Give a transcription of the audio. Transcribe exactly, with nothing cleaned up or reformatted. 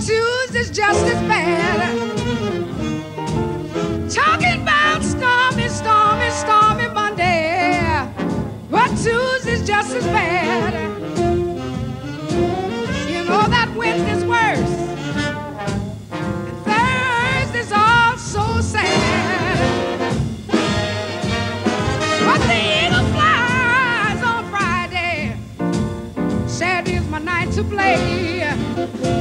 Tuesday's just as bad. Talking about stormy, stormy, stormy Monday. But Tuesday's just as bad. You know that Wednesday's worse. And Thursday's all so sad. But the eagle flies on Friday. Saturday's my night to play.